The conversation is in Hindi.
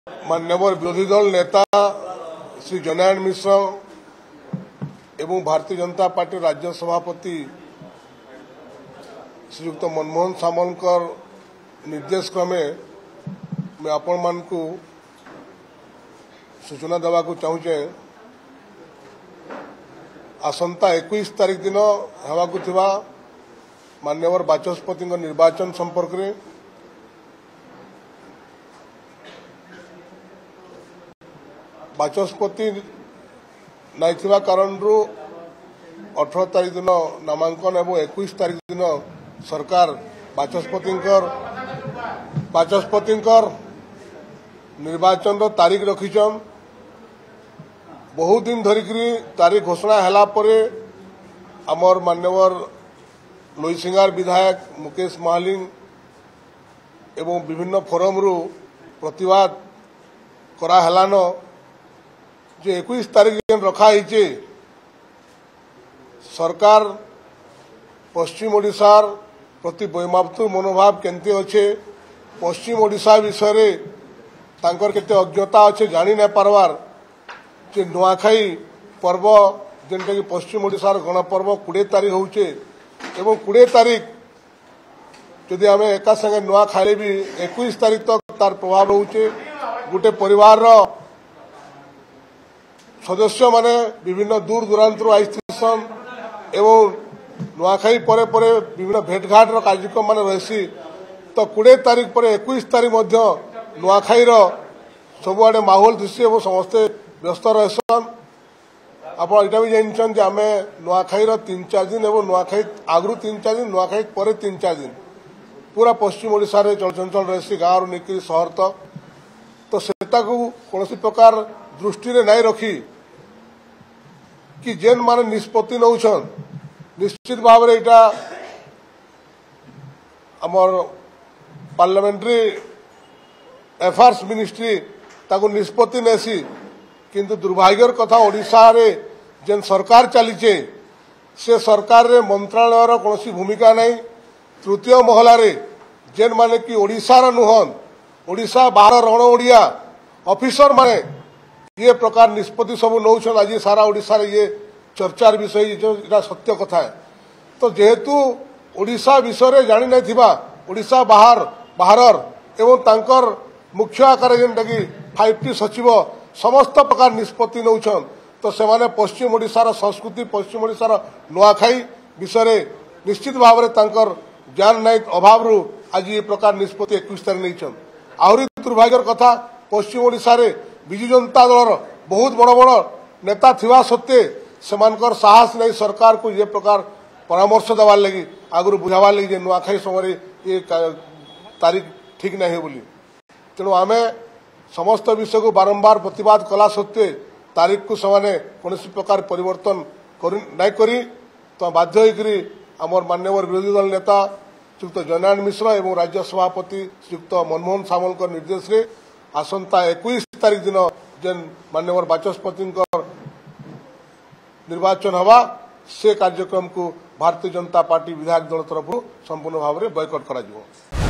माननीय विरोधी दल नेता श्री जननारायण मिश्र एवं भारतीय जनता पार्टी राज्य सभापति श्रीयुक्त मनमोहन सामलकर निर्देश क्रमे मैं आपण मान को सूचना देवा चाहूचे आसंता 21 तारीख दिन हेबाकु थिबा माननीय बाचस्पति निर्वाचन संपर्क में बाचस्पति नहीं कारण 18 तारीख दिन नामांकन एवं 21 तारीख दिन सरकार बाचस्पति निर्वाचन तारीख रखीचन। बहुत दिन धरिक तारीख घोषणा हैला परे आमर मान्यवर लोईसिंगार विधायक मुकेश महालिंग एवं विभिन्न फोरम रु प्रतिवाद करा हेलान जे 21 तारीख जेन रखाई सरकार पश्चिम ओडिशार प्रति वैमातृ मनोभाव केंते अच्छे पश्चिम ओडिशा विषय रे तांकर केते अज्ञता अच्छे जानी नहीं पारवार जे नुआखाई पर्व जेनटा कि पश्चिम ओडिशार गणपर्व 20 तारीख होचे एवं 20 तारीख जदि आम एका संगे नुआ खाइले भी 21 तारीख तक तार प्रभाव रोचे गोटे परिवार सदस्य माने विभिन्न दूर दूरांतर आईसन एवं नुआखाई परे परे विभिन्न भेटघाट कार्यक्रम मान रही तो 20 तारीख पर 21 तारीख नुआखाई सबुआडे माहौल दिशे और समस्ते व्यस्त रहसन। आप यहाँ भी जानछन जे आमे नुआखाई 3-4 दिन एवं नुआखाई आगु 3-4 दिन नुआखाई पर 3-4 दिन पूरा पश्चिम ओडिशा रे चलचंचल रही गाँव निकली सहर तक तो सेटा को कौन प्रकार दृष्टि रे नहीं रखी कि जेन माने निष्पत्ति नौछन निश्चित भाव में यहाँ आमर पार्लियामेंट्री अफेयर्स मिनिस्ट्री ताको निष्पत्ति नेसी किंतु दुर्भाग्यर कथा ओडिशा रे जेन सरकार चलीचे से सरकार रे मंत्रालय कौन भूमिका नहीं। तृतीय महला रे जेन माने कि ओडिशार नुहन ओडिशा बाहर रण ओडिया ऑफिसर माने ये प्रकार निष्पत्ति सब नौछन आज सारा ओडिशा रे ये चर्चार विषय जो सत्य कथा है। तो जेहेतु ओडिशा विषय रे जानी नहीं थिबा ओडिशा बाहर एवं तांकर मुख्य आकार जेनटा कि 5T सचिव समस्त प्रकार निष्पत्ति नौछन तो सेमाने पश्चिम ओडिशार संस्कृति पश्चिम ओडिशार नुआखाई विषय निश्चित भाव में तांकर ज्ञान नहीं अभाव रु आज ये प्रकार निष्पत्ति 21 तारीख नहीं। आहरी दुर्भाग्यर कथा पश्चिम ओडिशा रे बिजु जनता दलर बहुत बड़ बड़ नेता थिबा सत्वे सेमानकर साहस नहीं सरकार को ये प्रकार परामर्श देवार लगी आगु बुझावार लगी नुआखाई समय ये तारीख ठीक नहीं है बोली तेणु आमे समस्त विषय को बारंबार प्रतिवाद कला सत्वे तारीख को समाने कौन प्रकार परिवर्तन नहीं करी तो बाध्य होकरी आमर माननीय विरोधी दल नेता श्रीयुक्त जननारायण मिश्र एवं राज्य सभापति श्रीयुक्त मनमोहन सामलकर निर्देश रे आसंता 21 तारीख दिन जेन माननीय बाचस्पति निर्वाचन हवा से कार्यक्रम को भारतीय जनता पार्टी विधायक दल तरफ संपूर्ण भाव में बॉयकट करा।